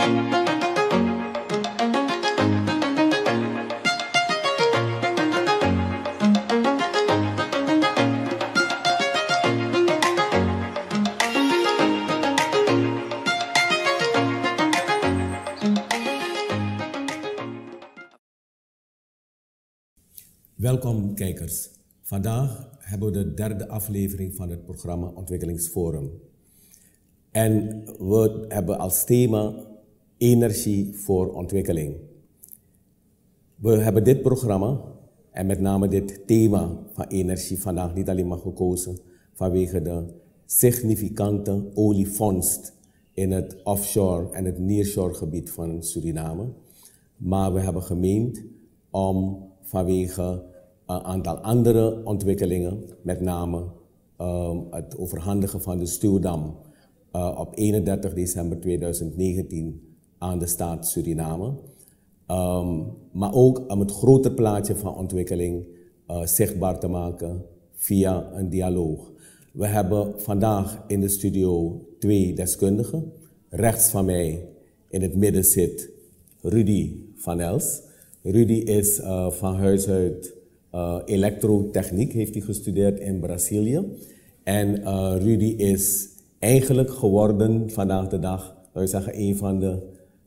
Welkom kijkers. Vandaag hebben we de derde aflevering van het programma Ontwikkelingsforum. En we hebben als thema energie voor ontwikkeling. We hebben dit programma en met name dit thema van energie vandaag niet alleen maar gekozen vanwege de significante olievondst in het offshore en het nearshore gebied van Suriname. Maar we hebben gemeend om vanwege een aantal andere ontwikkelingen, met name het overhandigen van de stuwdam op 31 december 2019 aan de staat Suriname. Maar ook om het grotere plaatje van ontwikkeling zichtbaar te maken via een dialoog. We hebben vandaag in de studio 2 deskundigen. Rechts van mij in het midden zit Rudy van Els. Rudy is van huis uit elektrotechniek, heeft hij gestudeerd in Brazilië. En Rudy is eigenlijk geworden vandaag de dag, zou je zeggen, een van de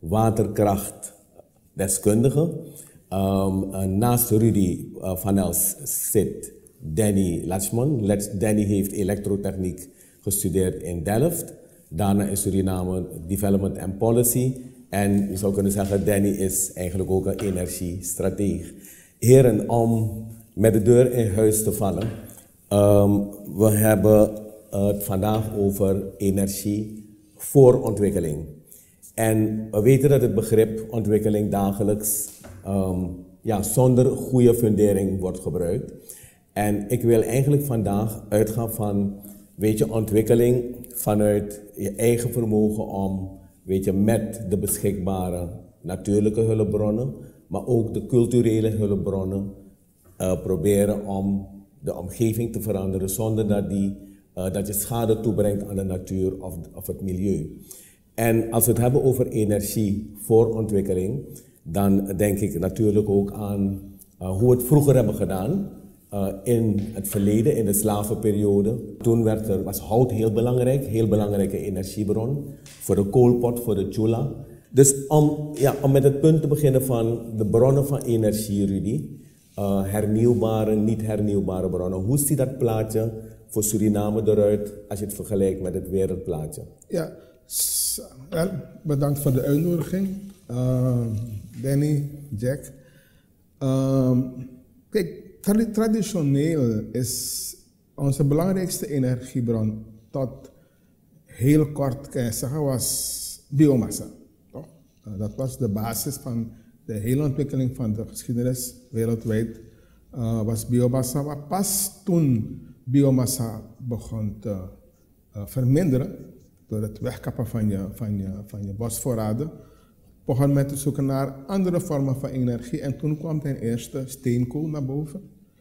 waterkrachtdeskundigen. Naast Rudy van Els zit Danny Latchman. Danny heeft elektrotechniek gestudeerd in Delft. Daarna in Suriname Development and Policy. En je zou kunnen zeggen, Danny is eigenlijk ook een energiestrateeg. Heren, om met de deur in huis te vallen. We hebben het vandaag over energie voor ontwikkeling. En we weten dat het begrip ontwikkeling dagelijks zonder goede fundering wordt gebruikt. En ik wil eigenlijk vandaag uitgaan van, ontwikkeling vanuit je eigen vermogen om, met de beschikbare natuurlijke hulpbronnen, maar ook de culturele hulpbronnen, proberen om de omgeving te veranderen zonder dat je schade toebrengt aan de natuur of het milieu. En als we het hebben over energie voor ontwikkeling, dan denk ik natuurlijk ook aan hoe we het vroeger hebben gedaan. In het verleden, in de slavenperiode. Toen was hout heel belangrijke energiebron. Voor de koolpot, voor de chula. Dus om met het punt te beginnen van de bronnen van energie, Rudy. Hernieuwbare, niet hernieuwbare bronnen. Hoe ziet dat plaatje voor Suriname eruit als je het vergelijkt met het wereldplaatje? Ja, bedankt voor de uitnodiging. Danny, Jack. Kijk, traditioneel is onze belangrijkste energiebron tot heel kort kan je zeggen was biomassa. Toch? Dat was de basis van de hele ontwikkeling van de geschiedenis wereldwijd. Was biomassa, maar pas toen biomassa begon te verminderen door het wegkappen van je bosvoorraden, begon men te zoeken naar andere vormen van energie en toen kwam ten eerste steenkool naar boven.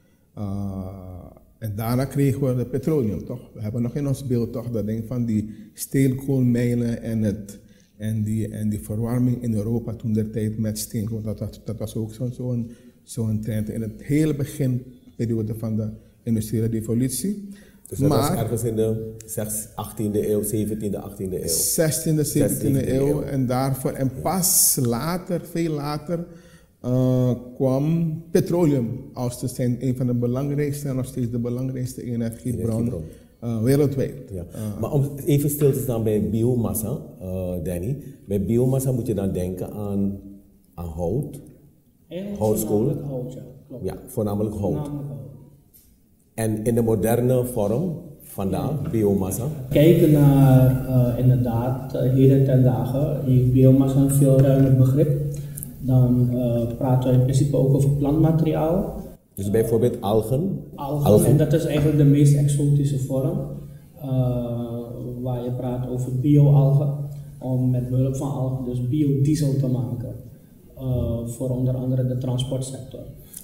En daarna kregen we de petroleum, toch? We hebben nog in ons beeld toch dat ding van die steenkoolmijnen en die verwarming in Europa toen der tijd met steenkool. Dat was ook zo'n trend in het hele beginperiode van de industriële revolutie. Dus dat was ergens in de 18e eeuw, 17e, 18e eeuw. 16e, 17e eeuw. En daarvoor, en pas later, veel later, kwam petroleum als te zijn een van de belangrijkste en nog steeds de belangrijkste energiebron wereldwijd. Ja. Maar om even stil te staan bij biomassa, Danny. Bij biomassa moet je dan denken aan hout, houtskool. Hout, ja, klopt. Ja, voornamelijk hout. En in de moderne vorm vandaag, biomassa? Kijken naar inderdaad, heden ten dagen heeft biomassa een veel ruimer begrip. Dan praten we in principe ook over plantmateriaal. Dus bijvoorbeeld algen? Algen, en dat is eigenlijk de meest exotische vorm. Waar je praat over bioalgen. Om met behulp van algen dus biodiesel te maken. Voor onder andere de transportsector.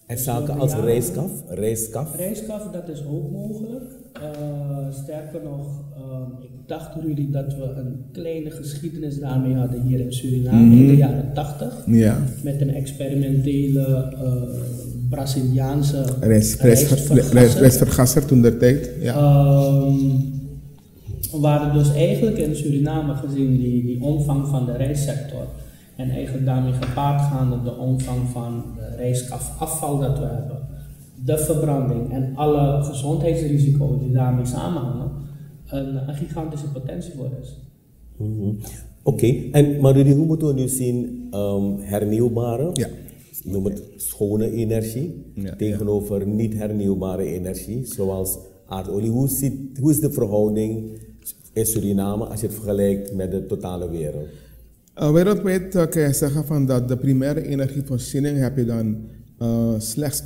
En zaken als rijskaf? Rijskaf, dat is ook mogelijk. Sterker nog, ik dacht Rudy dat we een kleine geschiedenis daarmee hadden hier in Suriname in de jaren 80. Ja. Met een experimentele Braziliaanse rijstvergasser toen der tijd. Ja. We waren dus eigenlijk in Suriname gezien die omvang van de rijstsector en eigenlijk daarmee gepaard gaande de omvang van de rijstafval dat we hebben, de verbranding en alle gezondheidsrisico's die daarmee samenhangen, een gigantische potentie voor is. Oké, maar Rudy, hoe moeten we nu zien hernieuwbare, noem het schone energie, tegenover niet hernieuwbare energie, zoals aardolie? Hoe is de verhouding in Suriname als je het vergelijkt met de totale wereld? Wereldwijd kan je zeggen van dat de primaire energievoorziening heb je dan slechts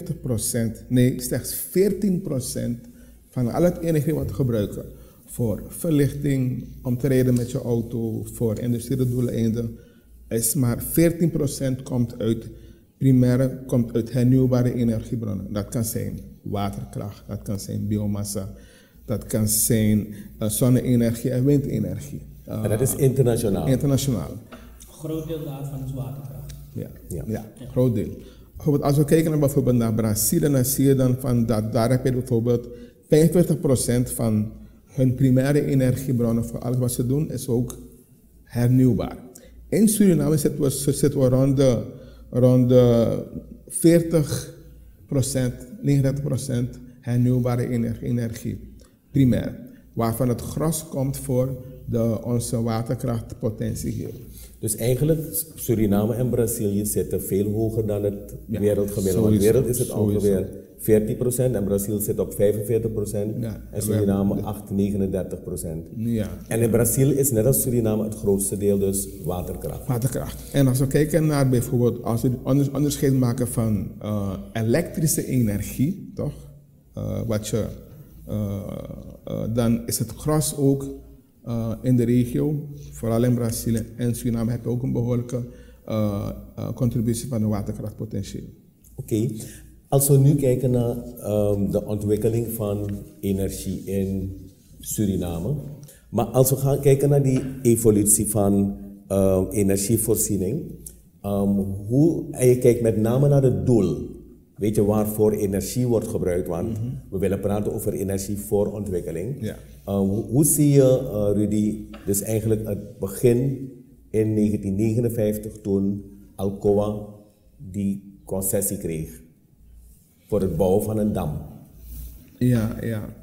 14% van al het energie wat we gebruiken voor verlichting, om te rijden met je auto, voor industriële doeleinden, is maar 14% komt uit hernieuwbare energiebronnen. Dat kan zijn waterkracht, dat kan zijn biomassa, dat kan zijn zonne-energie en windenergie. En dat is internationaal? Internationaal. Een groot deel daarvan is waterkracht. Ja, groot deel. Bijvoorbeeld als we kijken naar Brazilië, dan zie je dan van dat daar heb je bijvoorbeeld 45% van hun primaire energiebronnen voor alles wat ze doen is ook hernieuwbaar. In Suriname zitten we rond de 39% hernieuwbare energie, primair, waarvan het gros komt voor onze waterkrachtpotentie hier. Dus eigenlijk Suriname en Brazilië zitten veel hoger dan het wereldgemiddelde. Want de wereld is het ongeveer 40% en Brazilië zit op 45% en Suriname 39%. Ja. En in Brazilië is net als Suriname het grootste deel dus waterkracht. En als we kijken naar bijvoorbeeld, als we onderscheid maken van elektrische energie, toch? Dan is het gros ook in de regio, vooral in Brazilië en Suriname, heb je ook een behoorlijke contributie van de waterkrachtpotentieel. Oké. Als we nu kijken naar de ontwikkeling van energie in Suriname, maar als we gaan kijken naar die evolutie van energievoorziening, en je kijkt met name naar het doel, weet je waarvoor energie wordt gebruikt, want we willen praten over energie voor ontwikkeling. Ja. Hoe zie je, Rudy, dus eigenlijk het begin in 1959 toen Alcoa die concessie kreeg voor het bouwen van een dam? Ja.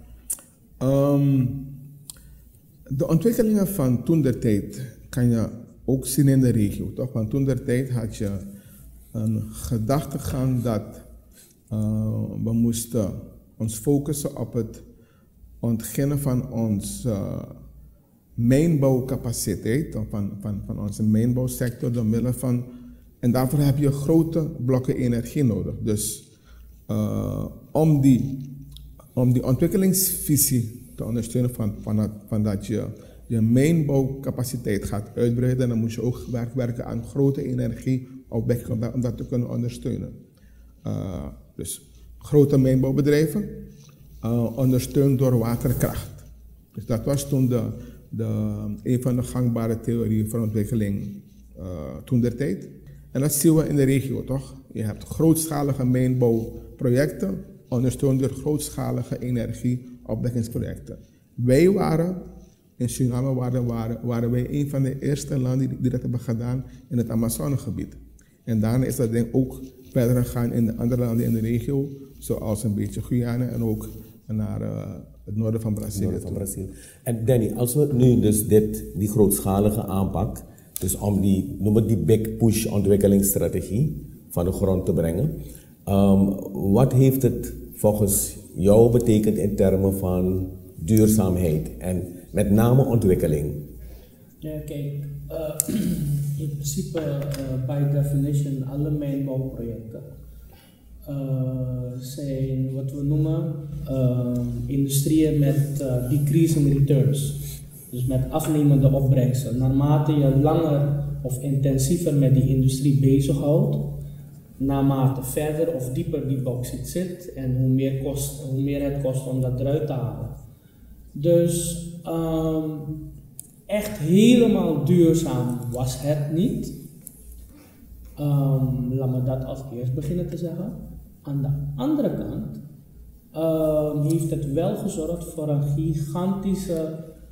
De ontwikkelingen van toentertijd kan je ook zien in de regio, toch? Want toentertijd had je een gedachtegang dat we moesten ons focussen op het ontginnen van onze mijnbouwcapaciteit, van onze mijnbouwsector, door middel van, en daarvoor heb je grote blokken energie nodig. Dus om die ontwikkelingsvisie te ondersteunen van dat je mijnbouwcapaciteit gaat uitbreiden, dan moet je ook werken aan grote energieopwekking om dat te kunnen ondersteunen. Dus grote mijnbouwbedrijven, ondersteund door waterkracht. Dus dat was toen een van de gangbare theorieën voor ontwikkeling toentertijd. En dat zien we in de regio, toch? Je hebt grootschalige mijnbouwprojecten, ondersteund door grootschalige energieopwekkingsprojecten. Wij waren, in Suriname waren wij een van de eerste landen die dat hebben gedaan in het Amazonegebied. En daarna is dat ding ook verder gegaan in de andere landen in de regio, zoals een beetje Guyana en ook naar het noorden van Brazilië. En Danny, als we nu dus die grootschalige aanpak, dus om die big push ontwikkelingsstrategie van de grond te brengen, wat heeft het volgens jou betekend in termen van duurzaamheid en met name ontwikkeling? Ja, kijk, in principe, by definition, alle mijnbouwprojecten zijn wat we noemen industrieën met decreasing returns. Dus met afnemende opbrengsten. Naarmate je langer of intensiever met die industrie bezighoudt, naarmate verder of dieper die bauxiet zit en hoe meer het kost om dat eruit te halen. Dus echt helemaal duurzaam was het niet. Laat me dat als eerst beginnen te zeggen. Aan de andere kant heeft het wel gezorgd voor een gigantische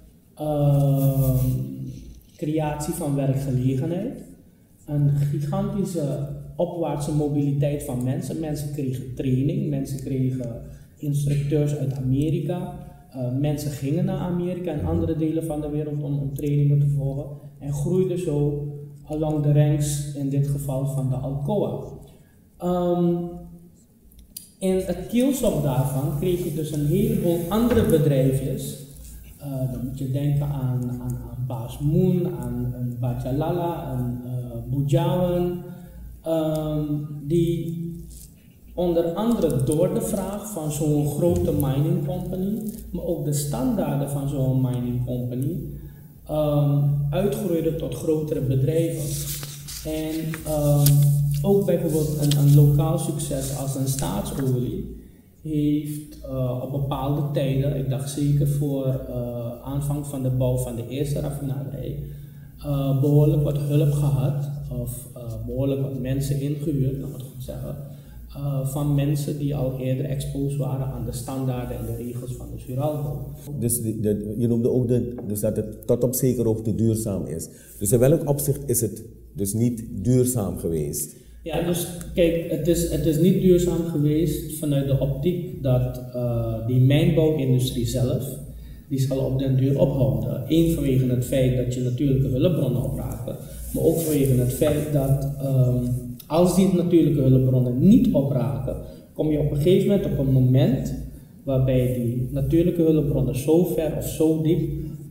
creatie van werkgelegenheid. Een gigantische opwaartse mobiliteit van mensen. Mensen kregen training, mensen kregen instructeurs uit Amerika. Mensen gingen naar Amerika en andere delen van de wereld om trainingen te volgen. En groeiden zo along the ranks, in dit geval van de Alcoa. In het keelzog daarvan kreeg je dus een heleboel andere bedrijfjes. Dan moet je denken aan Baas Moon, aan Bajalala, aan Bujawan, die onder andere door de vraag van zo'n grote mining company, maar ook de standaarden van zo'n mining company, uitgroeiden tot grotere bedrijven. En ook bijvoorbeeld een lokaal succes als een Staatsolie heeft op bepaalde tijden, ik dacht zeker voor aanvang van de bouw van de eerste raffinaderij, behoorlijk wat hulp gehad, of behoorlijk wat mensen ingehuurd, laat ik het goed zeggen, van mensen die al eerder exposed waren aan de standaarden en de regels van de Suralbouw. Dus je noemde ook dus dat het tot op zekere hoogte duurzaam is. Dus in welk opzicht is het dus niet duurzaam geweest? Ja, dus kijk, het is niet duurzaam geweest vanuit de optiek dat die mijnbouwindustrie zelf, die zal op den duur ophouden. Eén vanwege het feit dat je natuurlijke hulpbronnen opraken, maar ook vanwege het feit dat als die natuurlijke hulpbronnen niet opraken, kom je op een gegeven moment op een moment waarbij die natuurlijke hulpbronnen zo ver of zo diep,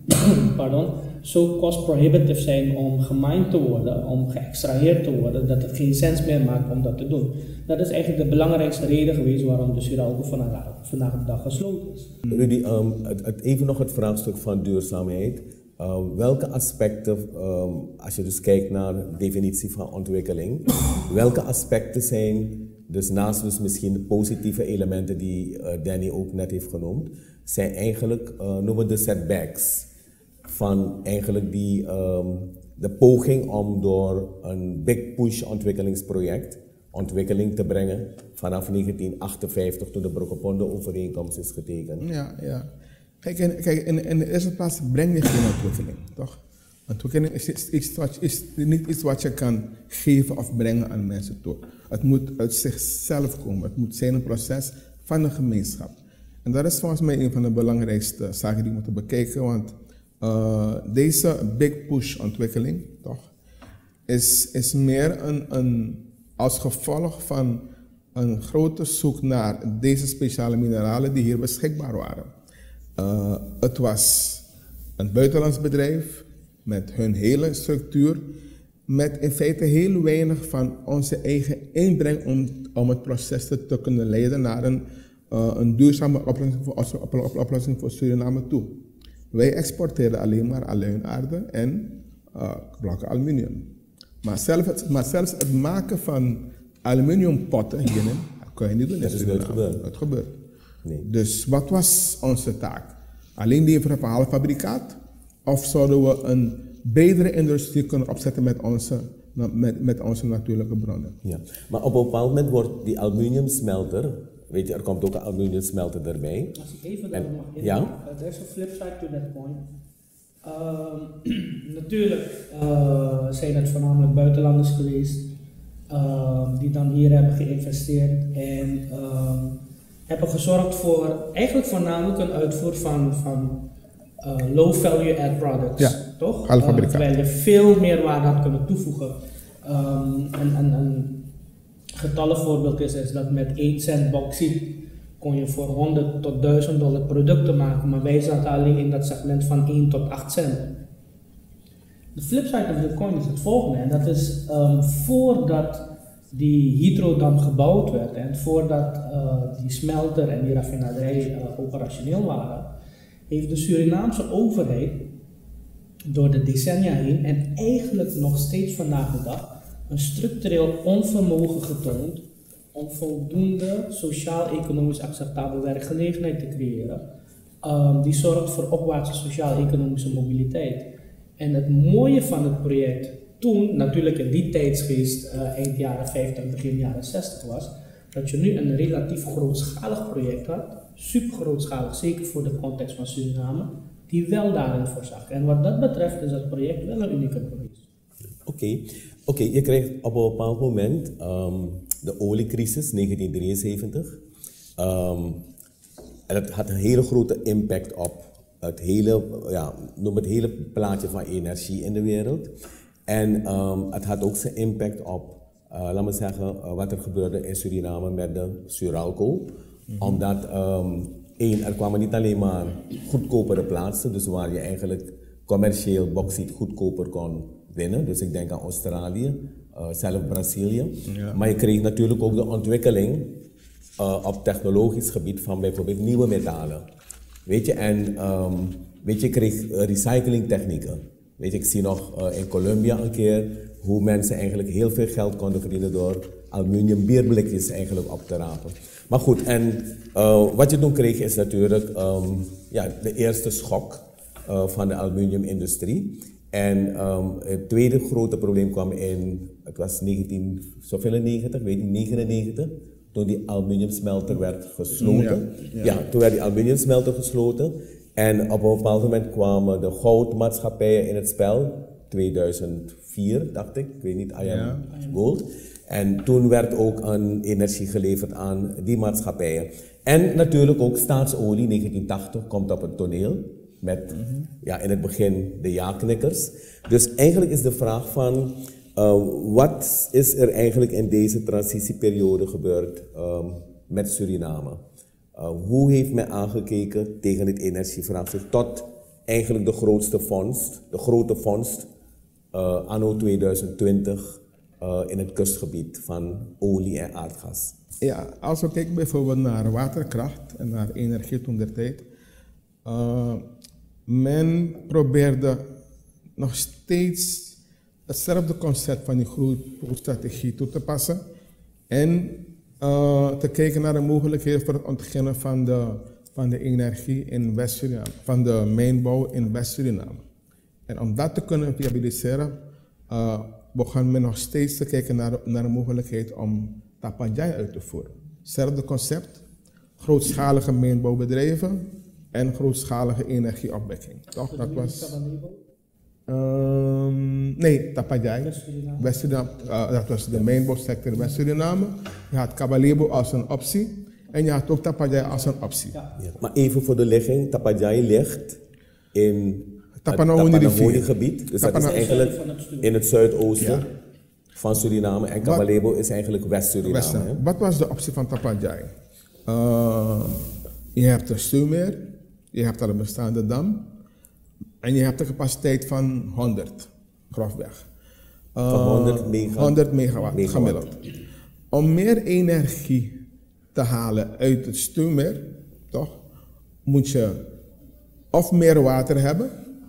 zo cost prohibitive zijn om gemined te worden, om geëxtraheerd te worden, dat het geen sens meer maakt om dat te doen. Dat is eigenlijk de belangrijkste reden geweest waarom de Suralbouw vandaag de dag gesloten is. Rudy, even nog het vraagstuk van duurzaamheid. Welke aspecten, als je dus kijkt naar de definitie van ontwikkeling, welke aspecten zijn, dus naast dus misschien de positieve elementen die Danny ook net heeft genoemd, zijn eigenlijk, noemen de setbacks van eigenlijk de poging om door een big push ontwikkelingsproject ontwikkeling te brengen vanaf 1958 toen de Brokopondo-overeenkomst is getekend. Ja. Kijk, in de eerste plaats breng je geen ontwikkeling, toch? Ontwikkeling is niet iets wat je kan geven of brengen aan mensen toe. Het moet uit zichzelf komen. Het moet zijn een proces van een gemeenschap. En dat is volgens mij een van de belangrijkste zaken die we moeten bekijken, want deze big push ontwikkeling, toch, is meer als gevolg van een grote zoek naar deze speciale mineralen die hier beschikbaar waren. Het was een buitenlands bedrijf met hun hele structuur, met in feite heel weinig van onze eigen inbreng om het proces te kunnen leiden naar een duurzame oplossing voor Suriname toe. Wij exporteerden alleen maar aluinaarde en blokken aluminium. Maar zelfs het maken van aluminiumpotten hierin kon je niet doen. Dat is nooit gebeurd. Het gebeurt. Nee. Dus wat was onze taak? Alleen leveren van halffabrikaat? Of zouden we een bredere industrie kunnen opzetten met onze natuurlijke bronnen? Ja, maar op een bepaald moment wordt die aluminiumsmelter, weet je, er komt ook een aluminiumsmelter erbij. Als ik even daarop mag in, there's a flip side to that point. Natuurlijk zijn het voornamelijk buitenlanders geweest die dan hier hebben geïnvesteerd en hebben gezorgd voor eigenlijk voornamelijk een uitvoer van low value add products, ja, toch? Terwijl je veel meer waarde had kunnen toevoegen. Een getallenvoorbeeld is dat met 1 cent bauxiet kon je voor $100 tot $1000 producten maken, maar wij zaten alleen in dat segment van 1 tot 8 cent. De flipside of the coin is het volgende, en dat is voordat die hydrodam gebouwd werd en voordat die smelter en die raffinaderij operationeel waren, heeft de Surinaamse overheid door de decennia heen en eigenlijk nog steeds vandaag de dag een structureel onvermogen getoond om voldoende sociaal-economisch acceptabele werkgelegenheid te creëren. Die zorgt voor opwaartse sociaal-economische mobiliteit. En het mooie van het project toen, natuurlijk in die tijdsgeest, eind jaren 50, begin jaren 60 was, dat je nu een relatief grootschalig project had, super grootschalig, zeker voor de context van Suriname, die wel daarin voorzag. En wat dat betreft is het project wel een unicum geweest. Oké, je krijgt op een bepaald moment de oliecrisis, 1973. En dat had een hele grote impact op het hele, noem het hele plaatje van energie in de wereld. En het had ook zijn impact op, laten we zeggen, wat er gebeurde in Suriname met de Suralco. Omdat, er kwamen niet alleen maar goedkopere plaatsen, dus waar je eigenlijk commercieel bauxiet goedkoper kon winnen. Dus ik denk aan Australië, zelfs Brazilië. Ja. Maar je kreeg natuurlijk ook de ontwikkeling op technologisch gebied van bijvoorbeeld nieuwe metalen. Weet je, en je kreeg recyclingtechnieken. Weet je, ik zie nog in Colombia een keer hoe mensen eigenlijk heel veel geld konden verdienen door aluminium bierblikjes eigenlijk op te rapen. Maar goed, en wat je toen kreeg is natuurlijk de eerste schok van de aluminiumindustrie. En het tweede grote probleem kwam in, het was 1999, toen die aluminiumsmelter werd gesloten. Toen werd die aluminiumsmelter gesloten. En op een bepaald moment kwamen de goudmaatschappijen in het spel. 2004, dacht ik weet niet, IM Gold. En toen werd ook een energie geleverd aan die maatschappijen. En natuurlijk ook staatsolie, 1980, komt op het toneel. Met in het begin de ja-knikkers. Dus eigenlijk is de vraag van, wat is er eigenlijk in deze transitieperiode gebeurd met Suriname? Hoe heeft men aangekeken tegen het energievraagstuk tot eigenlijk de grote vondst anno 2020 in het kustgebied van olie en aardgas? Ja, als we kijken bijvoorbeeld naar waterkracht en naar energie toen der tijd. Men probeerde nog steeds hetzelfde concept van die groeistrategie toe te passen en te kijken naar de mogelijkheden voor het ontginnen van de energie in West-Suriname, van de mijnbouw in West-Suriname. En om dat te kunnen viabiliseren, begon men nog steeds te kijken naar de mogelijkheid om Tapajai uit te voeren. Hetzelfde concept, grootschalige mijnbouwbedrijven en grootschalige energieopwekking. Toch? Dat was. Nee, Tapajai. West-Suriname, dat was de mijnbouwsector in West-Suriname. Je had Kabalebo als een optie en je had ook Tapajai als een optie. Ja. Maar even voor de ligging, Tapajai ligt in Tapanahoni gebied. Dus dat is eigenlijk in het zuidoosten van Suriname. En Kabalebo is eigenlijk West-Suriname. Wat was de optie van Tapajai? Je hebt een stuwmeer, je hebt al een bestaande dam en je hebt een capaciteit van 100, grofweg. Van 100 megawatt gemiddeld. Om meer energie te halen uit het stuwmeer, toch, moet je of meer water hebben,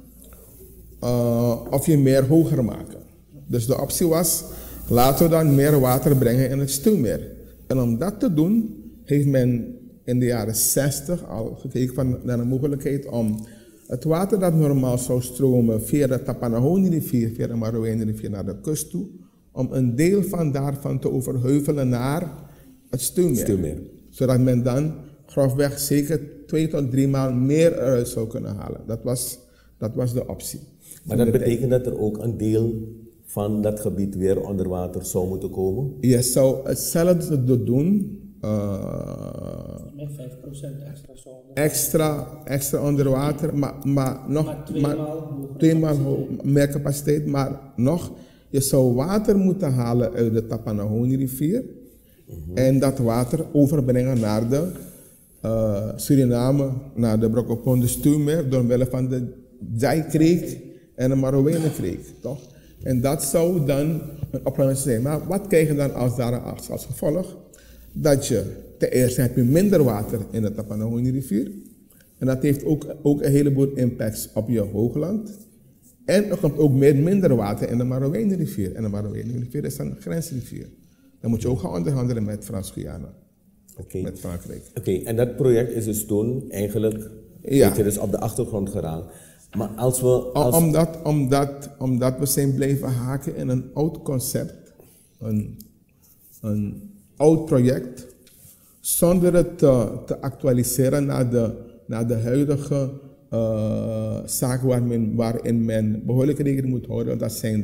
of je meer hoger maken. Dus de optie was, laten we dan meer water brengen in het stuwmeer. En om dat te doen, heeft men in de jaren 60 al gekeken naar de mogelijkheid om het water dat normaal zou stromen via de Tapanahoni-rivier, via de Marowijne-rivier naar de kust toe, om een deel daarvan te overheuvelen naar het stuwmeer. Zodat men dan grofweg zeker 2 tot 3 maal meer eruit zou kunnen halen. Dat was de optie. Maar dat betekent dat er ook een deel van dat gebied weer onder water zou moeten komen? Je zou hetzelfde doen. Met 5% extra zone. Extra onder water, maar tweemaal meer capaciteit. Maar nog, je zou water moeten halen uit de Tapanahoni-rivier. En dat water overbrengen naar de Suriname, naar de Brokoponde stuwmeer, door middel van de Jai-kreek en de Marowijne-kreek, toch? En dat zou dan een oplossing zijn. Maar wat krijg je dan als gevolg? Dat je, ten eerste heb je minder water in de Tapanahoni-rivier. En dat heeft ook een heleboel impacts op je hoogland. En er komt ook minder water in de Marowijnenrivier. En de Marowijnenrivier is een grensrivier. Dan moet je ook gaan onderhandelen met Frans-Guyana. Met Frankrijk. Oké, en dat project is dus toen eigenlijk dus op de achtergrond geraakt. Maar als we... Omdat we zijn blijven haken in een oud concept, een oud project, zonder het te actualiseren naar de huidige zaken waarin men behoorlijk rekening moet houden. Dat zijn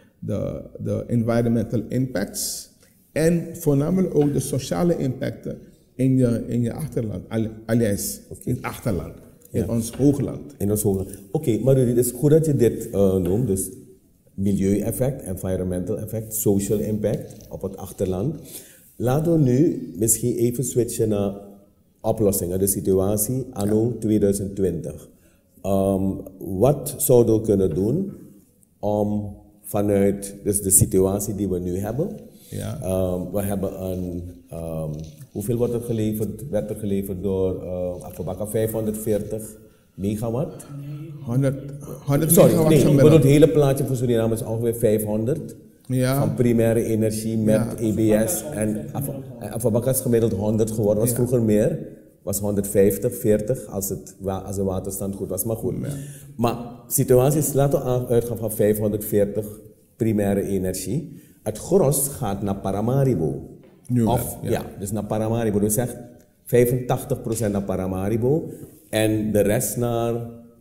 de environmental impacts en voornamelijk ook de sociale impacten in je achterland, alias in het achterland. In ons hoogland. Oké, maar Rudy, het is goed dat je dit noemt. Dus milieueffect, environmental effect, social impact op het achterland. Laten we nu misschien even switchen naar oplossingen, de situatie anno 2020. Wat zouden we kunnen doen om vanuit dus de situatie die we nu hebben. We hebben hoeveel werd er geleverd door Afobaka? 540 megawatt? 100 megawatt. Nee, ik bedoel het hele plaatje voor Suriname is ongeveer 500. Van primaire energie met EBS. En Afobaka is gemiddeld 100 geworden. Was vroeger meer. Was 150, 40 als de waterstand goed was. Maar goed. Maar de situatie is, laten we uitgaan van 540 primaire energie. Het gros gaat naar Paramaribo. Dus naar Paramaribo. Dus zegt 85% naar Paramaribo. En de rest naar,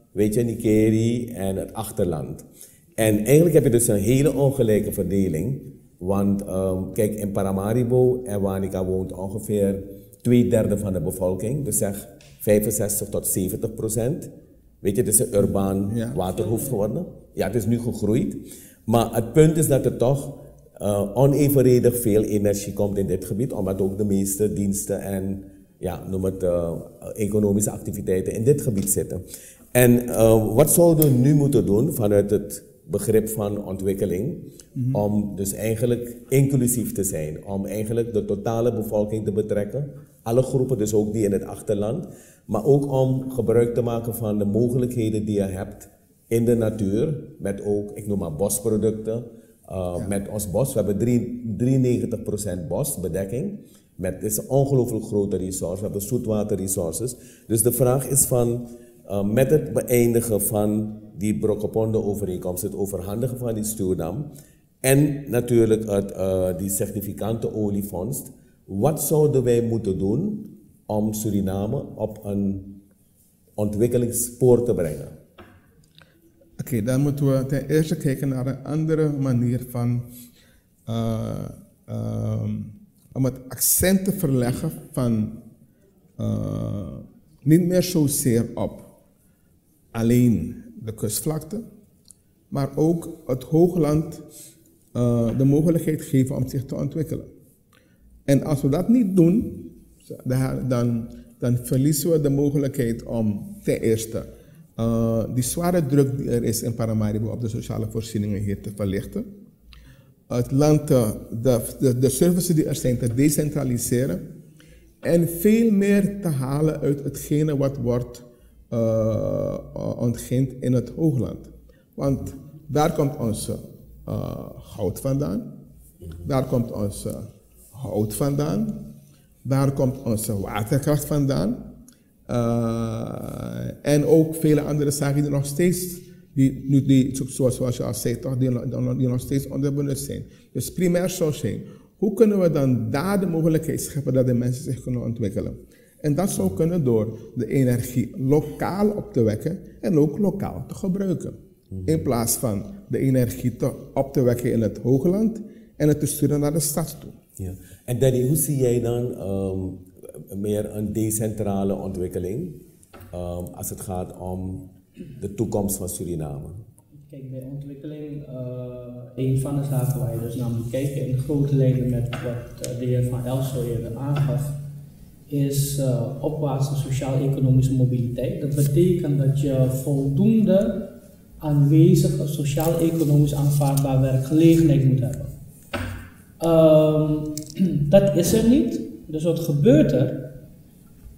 Nikeri en het achterland. En eigenlijk heb je dus een hele ongelijke verdeling. Want kijk, in Paramaribo en Wanica woont ongeveer 2/3 van de bevolking. Dus zeg 65 tot 70%. Het is een urbaan waterhoofd geworden. Ja, het is nu gegroeid. Maar het punt is dat er toch onevenredig veel energie komt in dit gebied. Omdat ook de meeste diensten en noem het economische activiteiten in dit gebied zitten. En wat zouden we nu moeten doen vanuit het begrip van ontwikkeling, om dus eigenlijk inclusief te zijn, om eigenlijk de totale bevolking te betrekken, alle groepen, dus ook die in het achterland, maar ook om gebruik te maken van de mogelijkheden die je hebt in de natuur, met ook, ik noem maar bosproducten, met ons bos. We hebben 93% bosbedekking, het is een ongelooflijk grote resource, we hebben zoetwaterresources. Dus de vraag is van, met het beëindigen van die Brokopondo-overeenkomst, het overhandigen van die stuwdam en natuurlijk die significante olievondst, wat zouden wij moeten doen om Suriname op een ontwikkelingsspoor te brengen? Oké, dan moeten we ten eerste kijken naar een andere manier van om het accent te verleggen van niet meer zozeer op alleen de kustvlakte, maar ook het hoogland de mogelijkheid geven om zich te ontwikkelen. En als we dat niet doen, dan verliezen we de mogelijkheid om ten eerste die zware druk die er is in Paramaribo op de sociale voorzieningen hier te verlichten. Het land, de services die er zijn te decentraliseren en veel meer te halen uit hetgene wat wordt ontgind in het hoogland. Want daar komt onze goud vandaan, daar komt onze hout vandaan, daar komt onze waterkracht vandaan en ook vele andere zaken die nog steeds, zoals je al zei, toch, die nog steeds onderbenut zijn. Dus primair zou zijn, hoe kunnen we dan daar de mogelijkheid scheppen dat de mensen zich kunnen ontwikkelen? En dat zou kunnen door de energie lokaal op te wekken en ook lokaal te gebruiken. In plaats van de energie op te wekken in het hoogland en het te sturen naar de stad toe. Ja. En Danny, hoe zie jij dan meer een decentrale ontwikkeling als het gaat om de toekomst van Suriname? Kijk, bij ontwikkeling, een van de zaken waar je dus naar moet kijken in grote lijnen met wat de heer Van Elso eerder aangaf, is opwaartse sociaal-economische mobiliteit. Dat betekent dat je voldoende aanwezige sociaal-economisch aanvaardbaar werkgelegenheid moet hebben. Dat is er niet. Dus wat gebeurt er?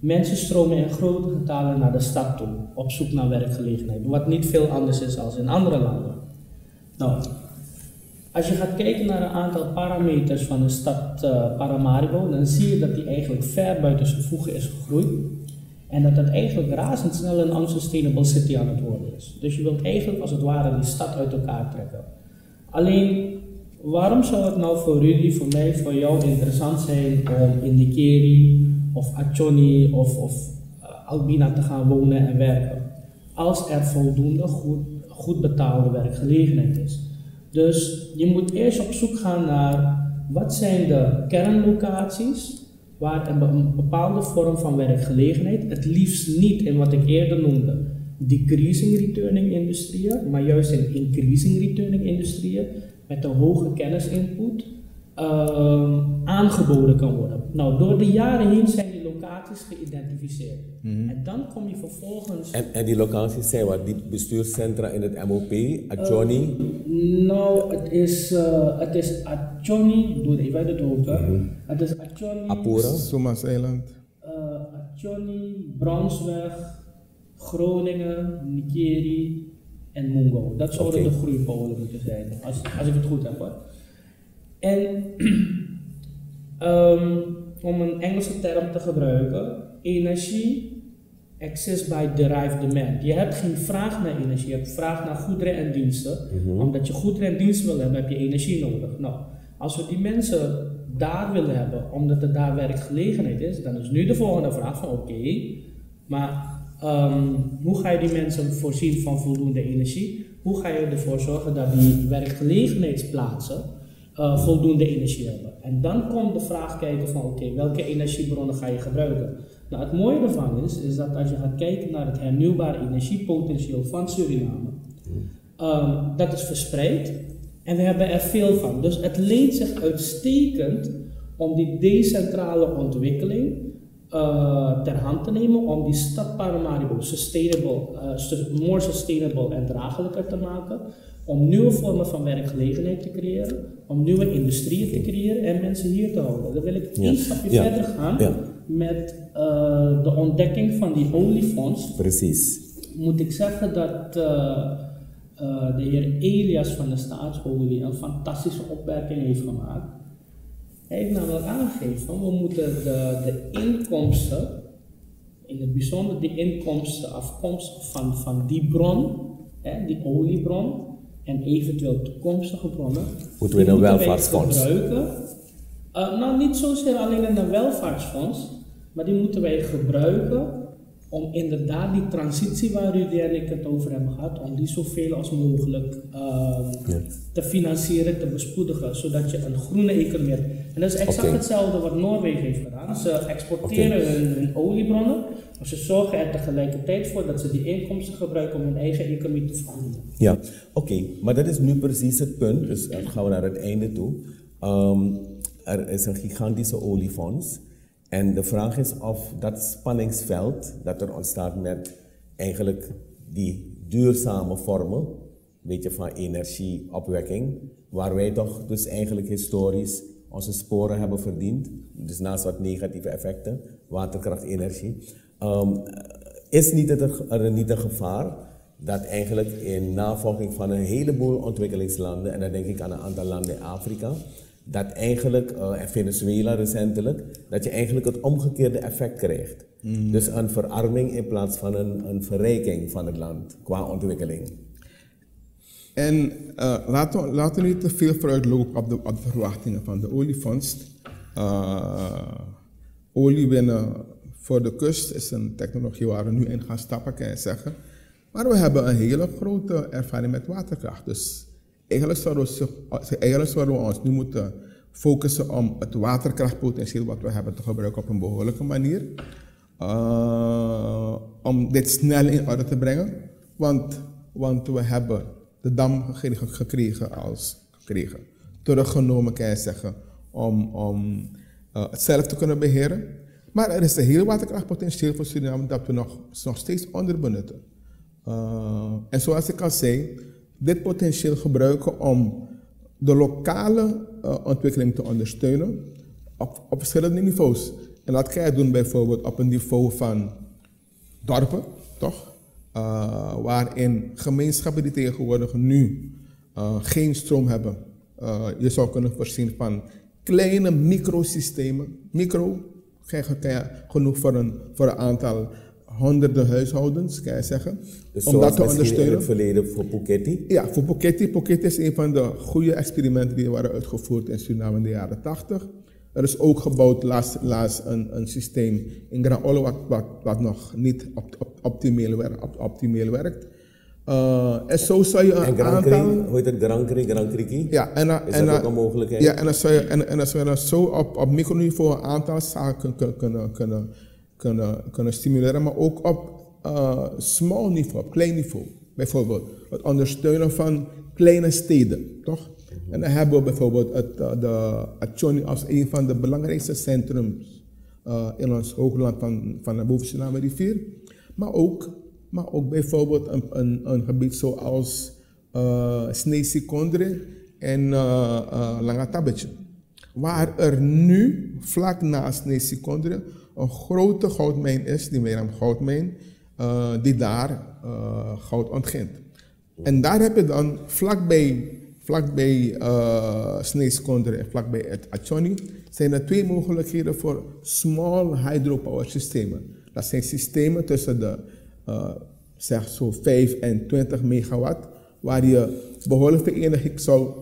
Mensen stromen in grote getalen naar de stad toe op zoek naar werkgelegenheid, wat niet veel anders is dan in andere landen. Nou, als je gaat kijken naar een aantal parameters van de stad Paramaribo, dan zie je dat die eigenlijk ver buiten zijn voegen is gegroeid en dat het eigenlijk razendsnel een unsustainable city aan het worden is. Dus je wilt eigenlijk als het ware die stad uit elkaar trekken. Alleen, waarom zou het nou voor Rudy, voor mij, voor jou interessant zijn om in Nikeri of Achoni of Albina te gaan wonen en werken, als er voldoende goed betaalde werkgelegenheid is? Dus je moet eerst op zoek gaan naar wat zijn de kernlocaties waar een bepaalde vorm van werkgelegenheid, het liefst niet in wat ik eerder noemde, decreasing returning industrieën, maar juist in increasing returning industrieën met een hoge kennisinput aangeboden kan worden. Nou, door de jaren heen zijn die locaties geïdentificeerd. En dan kom je vervolgens... En die locaties zijn wat? Die bestuurscentra in het MOP, Achoni? Nou, het is Achoni, doe even uit het hoofd. Het is Achoni... Apura? Somas Eiland. Achoni, Brownsweg, Groningen, Nikeri en Mungo. Dat zouden de groeipolen moeten zijn, als ik het goed heb hoor. En om een Engelse term te gebruiken, energie exists by derived demand. Je hebt geen vraag naar energie, je hebt vraag naar goederen en diensten. Omdat je goederen en diensten wil hebben, heb je energie nodig. Nou, als we die mensen daar willen hebben, omdat er daar werkgelegenheid is, dan is nu de volgende vraag van oké, maar hoe ga je die mensen voorzien van voldoende energie? Hoe ga je ervoor zorgen dat die werkgelegenheidsplaatsen voldoende energie hebben? En dan komt de vraag kijken van oké, welke energiebronnen ga je gebruiken? Nou, het mooie ervan is dat als je gaat kijken naar het hernieuwbare energiepotentieel van Suriname, dat is verspreid en we hebben er veel van. Dus het leent zich uitstekend om die decentrale ontwikkeling ter hand te nemen om die stad Paramaribo more sustainable en draaglijker te maken, om nieuwe vormen van werkgelegenheid te creëren, om nieuwe industrieën te creëren en mensen hier te houden. Dan wil ik één stapje verder gaan met de ontdekking van die oliefonds. Precies. Moet ik zeggen dat de heer Elias van de Staatsolie een fantastische opmerking heeft gemaakt. Hij heeft namelijk aangegeven, we moeten de inkomsten, in het bijzonder de inkomsten afkomstig van die bron, die oliebron, en eventueel toekomstige bronnen, moeten we in een welvaartsfonds gebruiken. Nou, niet zozeer alleen in een welvaartsfonds, maar die moeten wij gebruiken om inderdaad die transitie waar Rudy en ik het over hebben gehad, om die zoveel als mogelijk te financieren, te bespoedigen, zodat je een groene economie hebt. En dat is exact hetzelfde wat Noorwegen heeft gedaan. Ze exporteren hun oliebronnen, maar ze zorgen er tegelijkertijd voor dat ze die inkomsten gebruiken om hun eigen economie te veranderen. Ja, oké, maar dat is nu precies het punt, dus dan gaan we naar het einde toe. Er is een gigantische oliefonds. En de vraag is of dat spanningsveld dat er ontstaat met eigenlijk die duurzame vormen, weet je, van energieopwekking, waar wij toch dus eigenlijk historisch onze sporen hebben verdiend, dus naast wat negatieve effecten, waterkracht, energie, is er niet een gevaar dat eigenlijk in navolging van een heleboel ontwikkelingslanden, en dan denk ik aan een aantal landen in Afrika, dat eigenlijk, en Venezuela recentelijk, dat je eigenlijk het omgekeerde effect krijgt. Dus een verarming in plaats van een verrijking van het land qua ontwikkeling. En laten we niet te veel vooruitlopen op de verwachtingen van de oliefonds. Olie winnen voor de kust is een technologie waar we nu in gaan stappen, kan je zeggen. Maar we hebben een hele grote ervaring met waterkracht. Dus eigenlijk zouden we ons nu moeten focussen om het waterkrachtpotentieel wat we hebben te gebruiken op een behoorlijke manier. Om dit snel in orde te brengen. Want we hebben de dam gekregen, teruggenomen kan je zeggen, om het zelf te kunnen beheren. Maar er is een heel waterkrachtpotentieel voor Suriname dat we nog steeds onderbenutten. En zoals ik al zei, dit potentieel gebruiken om de lokale ontwikkeling te ondersteunen op verschillende niveaus. En dat kan je doen bijvoorbeeld op een niveau van dorpen, toch? Waarin gemeenschappen die tegenwoordig nu geen stroom hebben, je zou kunnen voorzien van kleine microsystemen. Micro, kan je genoeg voor een aantal honderden huishoudens, kan je zeggen. Dus om dat te ondersteunen. In het verleden voor Puketi? Ja, voor Puketi. Puketi is een van de goede experimenten die waren uitgevoerd in Suriname in de jaren 80. Er is ook gebouwd laatst een systeem in Granolle wat nog niet optimaal werkt. En zo zou je een aantal... Hoe heet het? Grand Criki? Ja, is dat ook een mogelijkheid? Ja, en dan zou je zo op microniveau een aantal zaken kunnen stimuleren, maar ook op small niveau, op klein niveau. Bijvoorbeeld het ondersteunen van kleine steden, toch? En dan hebben we bijvoorbeeld de Achoni als een van de belangrijkste centrums in ons hoogland van de Boven-Suriname rivier. Maar ook bijvoorbeeld een gebied zoals Snee-Sikondre en Langatabetje. Waar er nu, vlak naast Snee-Sikondre, een grote goudmijn is, die Meram goudmijn, die daar goud ontgint. En daar heb je dan vlakbij Snee-Sikondre en vlakbij het Achoni, zijn er 2 mogelijkheden voor small hydropower systemen. Dat zijn systemen tussen de zeg zo 5 en 20 megawatt, waar je behoorlijke energie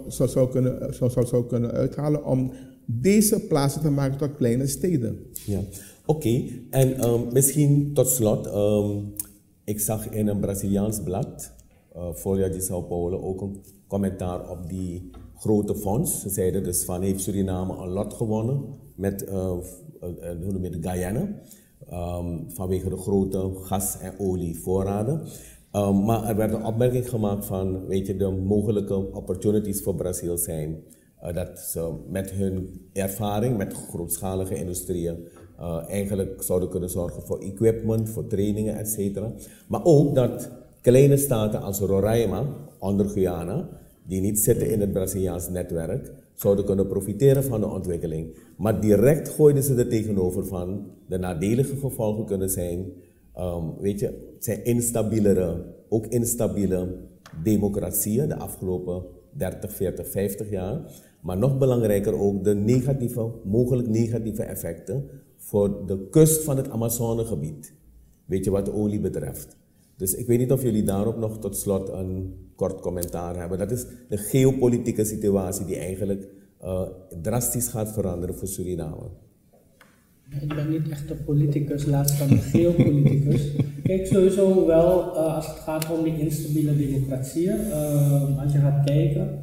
zou kunnen uithalen om deze plaatsen te maken tot kleine steden. Ja, oké. En misschien tot slot, ik zag in een Braziliaans blad, Folha de São Paulo, ook een commentaar op die grote fonds. Ze zeiden dus van, heeft Suriname een lot gewonnen met hoe noem je het, Guyana, vanwege de grote gas- en olievoorraden. Maar er werd een opmerking gemaakt van, weet je, de mogelijke opportunities voor Brazil zijn dat ze met hun ervaring met grootschalige industrieën eigenlijk zouden kunnen zorgen voor equipment, voor trainingen, etc. Maar ook dat kleine staten als Roraima, onder Guyana, die niet zitten in het Braziliaans netwerk, zouden kunnen profiteren van de ontwikkeling. Maar direct gooiden ze er tegenover van, de nadelige gevolgen kunnen zijn, weet je, het zijn instabiele democratieën de afgelopen 30, 40, 50 jaar. Maar nog belangrijker ook de mogelijk negatieve effecten voor de kust van het Amazonegebied. Weet je, wat de olie betreft. Dus ik weet niet of jullie daarop nog tot slot een kort commentaar hebben. Dat is de geopolitieke situatie die eigenlijk drastisch gaat veranderen voor Suriname. Ik ben niet echt een politicus, laat staan een geopoliticus. Kijk, sowieso wel als het gaat om die instabiele democratieën. Als je gaat kijken,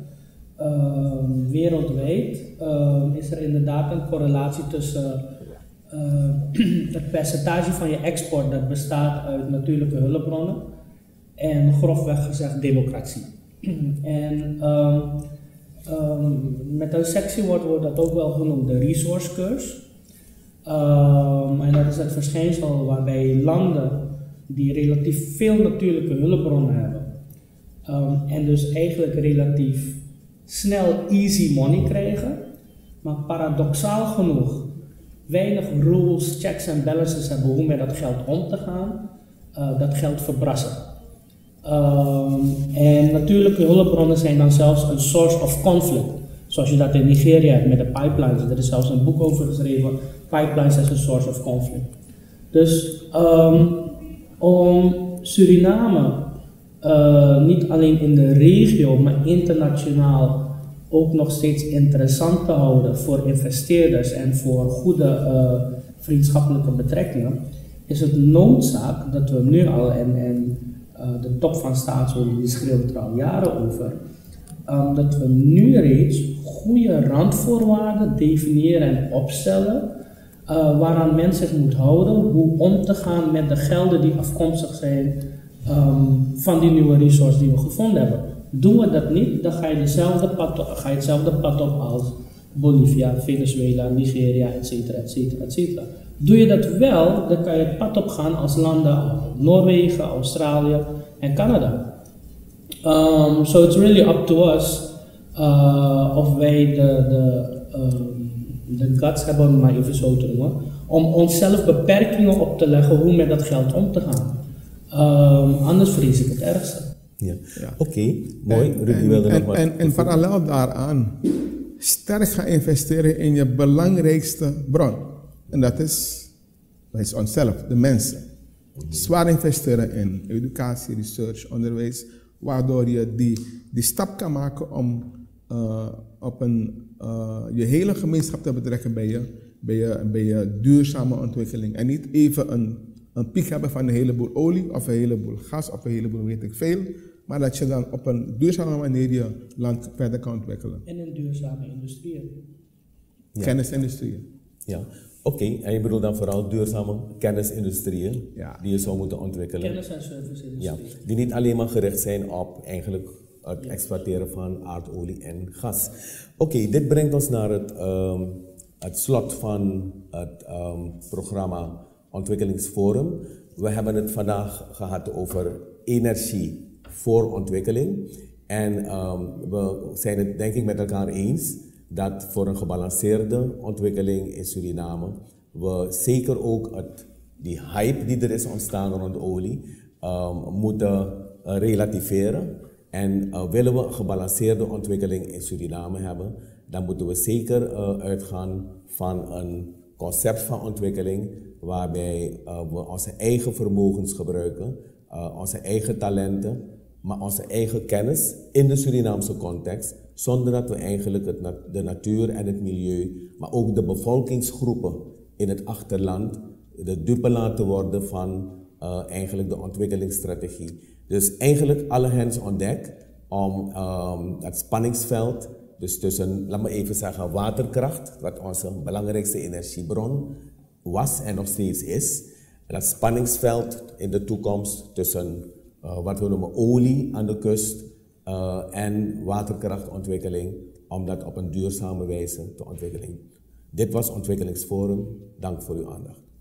wereldwijd is er inderdaad een correlatie tussen het percentage van je export dat bestaat uit natuurlijke hulpbronnen en grofweg gezegd democratie. En met een sectie wordt dat ook wel genoemd de resource curse. En dat is het verschijnsel waarbij landen die relatief veel natuurlijke hulpbronnen hebben en dus eigenlijk relatief snel easy money krijgen, maar paradoxaal genoeg weinig rules, checks en balances hebben hoe met dat geld om te gaan, dat geld verbrassen. En natuurlijke hulpbronnen zijn dan zelfs een source of conflict. Zoals je dat in Nigeria hebt met de pipelines. Er is zelfs een boek over geschreven, Pipelines as a Source of Conflict. Dus om Suriname niet alleen in de regio, maar internationaal ook nog steeds interessant te houden voor investeerders en voor goede vriendschappelijke betrekkingen, is het noodzaak dat we nu al, en de top van staatshoofden die schreeuwt er al jaren over, dat we nu reeds goede randvoorwaarden definiëren en opstellen waaraan men zich moet houden, hoe om te gaan met de gelden die afkomstig zijn van die nieuwe resource die we gevonden hebben. Doen we dat niet, dan ga je hetzelfde pad op als Bolivia, Venezuela, Nigeria, etc. Doe je dat wel, dan kan je het pad op gaan als landen als Noorwegen, Australië en Canada. So it's really up to us of wij de guts hebben, om maar even zo te noemen, om onszelf beperkingen op te leggen hoe met dat geld om te gaan. Anders vrees ik het ergste. Ja. Oké, mooi. Rudy wilde nog wat. En parallel daaraan, sterk gaan investeren in je belangrijkste bron. En dat is onszelf, de mensen. Zwaar investeren in educatie, research, onderwijs, waardoor je die stap kan maken om je hele gemeenschap te betrekken bij je duurzame ontwikkeling. En niet even een piek hebben van een heleboel olie of een heleboel gas of een heleboel weet ik veel. Maar dat je dan op een duurzame manier je land verder kan ontwikkelen. En een duurzame industrie. Ja. Kennisindustrieën. Ja, oké. En je bedoelt dan vooral duurzame kennisindustrieën die je zou moeten ontwikkelen. Kennis- en serviceindustrie. Ja, die niet alleen maar gericht zijn op eigenlijk het exploiteren van aardolie en gas. Oké, dit brengt ons naar het slot van het programma Ontwikkelingsforum. We hebben het vandaag gehad over energie voor ontwikkeling. En we zijn het denk ik met elkaar eens dat voor een gebalanceerde ontwikkeling in Suriname we zeker ook die hype die er is ontstaan rond olie moeten relativeren. En willen we een gebalanceerde ontwikkeling in Suriname hebben, dan moeten we zeker uitgaan van een concept van ontwikkeling waarbij we onze eigen vermogens gebruiken, onze eigen talenten, maar onze eigen kennis in de Surinaamse context, zonder dat we eigenlijk de natuur en het milieu, maar ook de bevolkingsgroepen in het achterland de dupe laten worden van eigenlijk de ontwikkelingsstrategie. Dus eigenlijk alle hands on deck om het spanningsveld, dus tussen, laat me even zeggen, waterkracht, wat onze belangrijkste energiebron was en nog steeds is, dat spanningsveld in de toekomst tussen wat we noemen olie aan de kust en waterkrachtontwikkeling, om dat op een duurzame wijze te ontwikkelen. Dit was Ontwikkelingsforum. Dank voor uw aandacht.